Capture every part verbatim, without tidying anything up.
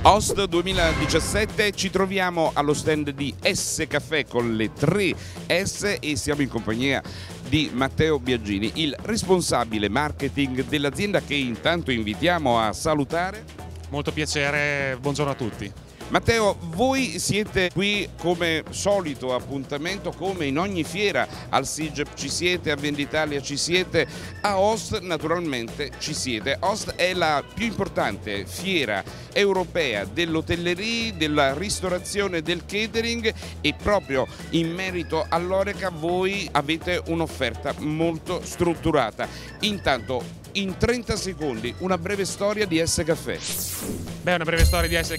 Host duemiladiciassette, ci troviamo allo stand di S Caffè con le tre S e siamo in compagnia di Matteo Biagini, il responsabile marketing dell'azienda, che intanto invitiamo a salutare. Molto piacere, buongiorno a tutti. Matteo, voi siete qui come solito appuntamento, come in ogni fiera, al SIGEP ci siete, a Venditalia ci siete, a Host naturalmente ci siete. Host è la più importante fiera europea dell'hotellerie, della ristorazione, del catering, e proprio in merito all'Horeca voi avete un'offerta molto strutturata. Intanto, in trenta secondi, una breve storia di S Caffè. Beh, una breve storia di S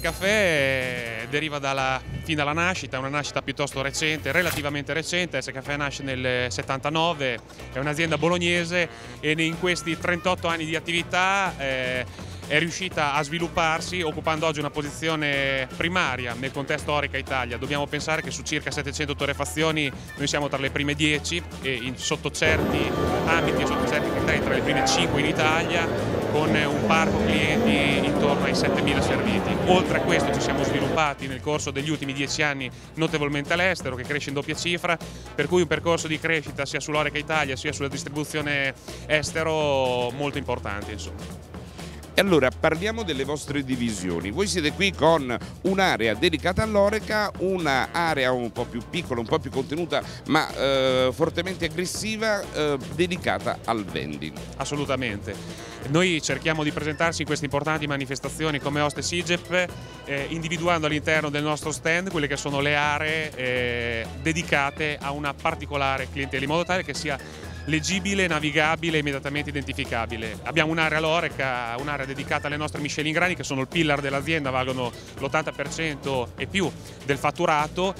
Caffè deriva dalla, fin dalla nascita, è una nascita piuttosto recente, relativamente recente. S Caffè nasce nel settantanove, è un'azienda bolognese e in questi trentotto anni di attività eh, è riuscita a svilupparsi, occupando oggi una posizione primaria nel contesto Horeca Italia. Dobbiamo pensare che su circa settecento torrefazioni noi siamo tra le prime dieci e in, sotto certi ambiti e sotto certi criteri tra le prime cinque in Italia, con un parco clienti intorno ai settemila serviti. Oltre a questo ci siamo sviluppati nel corso degli ultimi dieci anni notevolmente all'estero, che cresce in doppia cifra, per cui un percorso di crescita sia sull'Horeca Italia sia sulla distribuzione estero molto importante, insomma. E allora parliamo delle vostre divisioni. Voi siete qui con un'area dedicata all'Horeca, un'area un po' più piccola, un po' più contenuta, ma eh, fortemente aggressiva, eh, dedicata al vending. Assolutamente. Noi cerchiamo di presentarci in queste importanti manifestazioni come Host e SIGEP, eh, individuando all'interno del nostro stand quelle che sono le aree eh, dedicate a una particolare clientela, in modo tale che sia leggibile, navigabile e immediatamente identificabile. Abbiamo un'area all'Horeca, un'area dedicata alle nostre Michelin Grani, che sono il pillar dell'azienda, valgono l'ottanta per cento e più del fatturato,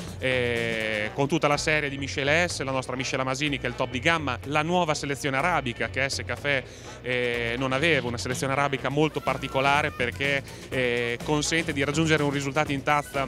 eh, con tutta la serie di Michelin S, la nostra Michelin Masini che è il top di gamma, la nuova selezione arabica che S Caffè eh, non aveva, una selezione arabica molto particolare perché eh, consente di raggiungere un risultato in tazza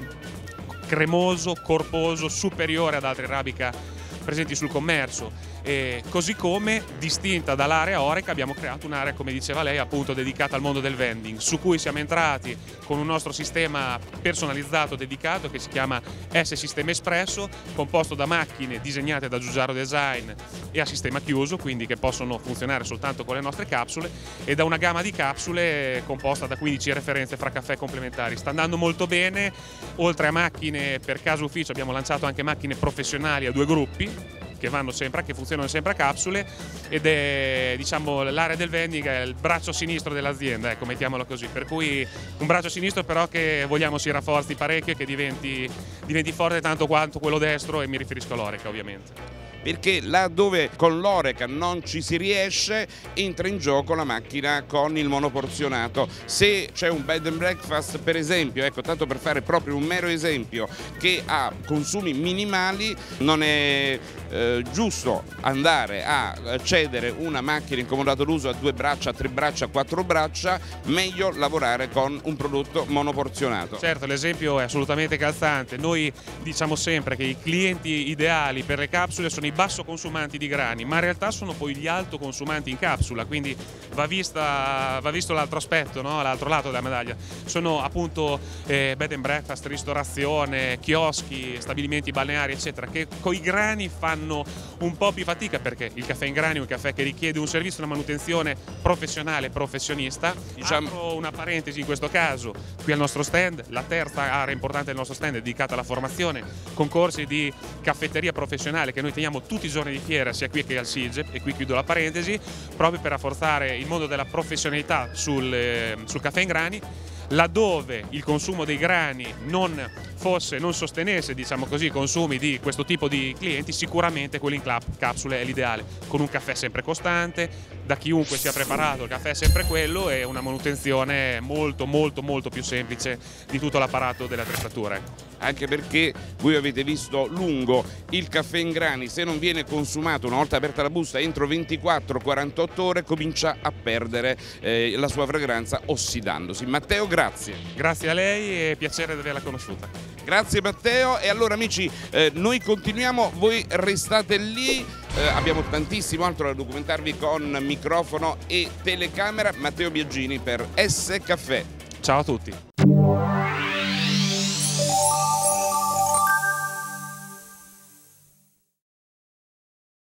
cremoso, corposo, superiore ad altre arabica presenti sul commercio. E così come, distinta dall'area Horeca, abbiamo creato un'area, come diceva lei, appunto dedicata al mondo del vending, su cui siamo entrati con un nostro sistema personalizzato dedicato che si chiama S Sistema Espresso, composto da macchine disegnate da Giugiaro Design e a sistema chiuso, quindi che possono funzionare soltanto con le nostre capsule, e da una gamma di capsule composta da quindici referenze fra caffè complementari. Sta andando molto bene. Oltre a macchine per caso ufficio abbiamo lanciato anche macchine professionali a due gruppi che vanno sempre, che funzionano sempre a capsule, ed è, diciamo, l'area del vending è il braccio sinistro dell'azienda, ecco, mettiamolo così. Per cui un braccio sinistro però che vogliamo si rafforzi parecchio e che diventi, diventi forte tanto quanto quello destro, e mi riferisco all'Horeca ovviamente. Perché là dove con l'Horeca non ci si riesce, entra in gioco la macchina con il monoporzionato. Se c'è un bed and breakfast, per esempio, ecco, tanto per fare proprio un mero esempio, che ha consumi minimali, non è eh, giusto andare a cedere una macchina in comodato d'uso a due braccia, a tre braccia, a quattro braccia, meglio lavorare con un prodotto monoporzionato. Certo, l'esempio è assolutamente calzante. Noi diciamo sempre che i clienti ideali per le capsule sono i basso consumanti di grani, ma in realtà sono poi gli alto consumanti in capsula, quindi va, vista, va visto l'altro aspetto, no? L'altro lato della medaglia. Sono appunto eh, bed and breakfast, ristorazione, chioschi, stabilimenti balneari eccetera, che con i grani fanno un po' più fatica, perché il caffè in grani è un caffè che richiede un servizio, una manutenzione professionale, professionista. Diciamo... Apro una parentesi in questo caso, qui al nostro stand, la terza area importante del nostro stand è dedicata alla formazione, concorsi di caffetteria professionale che noi teniamo tutti i giorni di fiera, sia qui che al SIGEP, e qui chiudo la parentesi, proprio per rafforzare il mondo della professionalità sul, eh, sul caffè in grani. Laddove il consumo dei grani non fosse, non sostenesse, diciamo così, i consumi di questo tipo di clienti, sicuramente quello in capsule è l'ideale, con un caffè sempre costante, da chiunque sia preparato, il caffè è sempre quello, e una manutenzione molto molto molto più semplice di tutto l'apparato delle attrezzature. Anche perché voi avete visto lungo, il caffè in grani, se non viene consumato una volta aperta la busta entro ventiquattro quarantotto ore, comincia a perdere eh, la sua fragranza ossidandosi. Matteo, grazie. Grazie a lei e piacere di averla conosciuta. Grazie Matteo, e allora amici eh, noi continuiamo, voi restate lì, eh, abbiamo tantissimo altro da documentarvi con microfono e telecamera. Matteo Biagini per S Caffè. Ciao a tutti.